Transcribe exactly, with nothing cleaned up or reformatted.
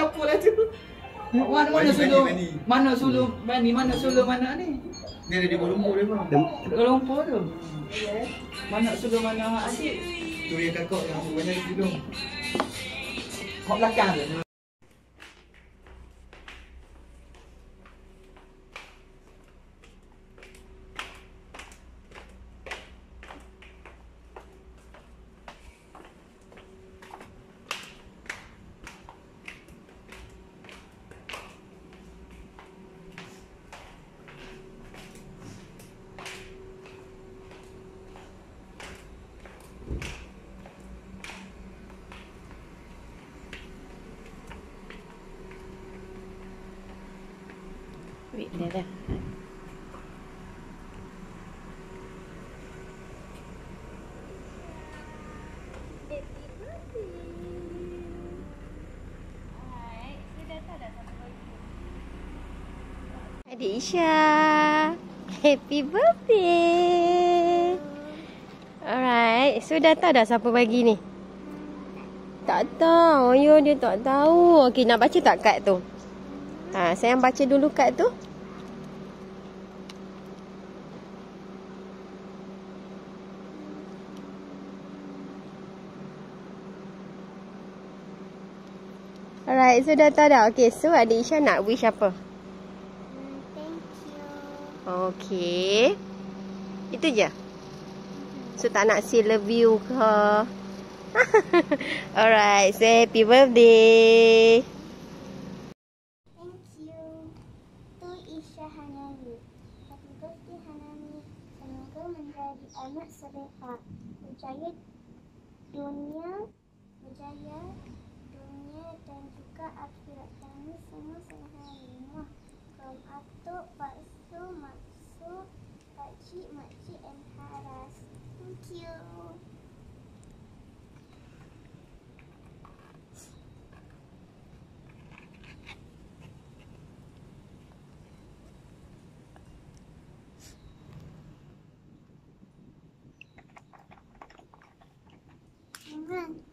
apa lah tu? Mana mana sulung? Mana sulung Bani? Mana sulung mana ni? Ni ada di Kuala Lumpur dia bang. Kuala Lumpur tu. Mana sulung mana adik? Tu yang kakak yang banyak di sulung. Kat belakang tu. Wait, dah dah. Adik Isha, happy birthday. Alright, so dah tahu dah siapa bagi ni? Tak tahu, yo dia tak tahu. Okey, nak baca tak kad tu? Ha, sayang baca dulu kad tu. Alright, so dah tahu dah. Okey, so adik Isha nak wish apa? Thank you. Okey. Itu je. So tak nak say love you ke? Alright, say happy birthday. Thank you. To Isha Hanani. Happy birthday Hanani. Semoga menjadi anak soleha. Berjaya dunia, berjaya dunia dan juga akhirat. Kami semua selalu from atuk, paksu, maksu, pakcik, makcik and haras. Thank you. Imran.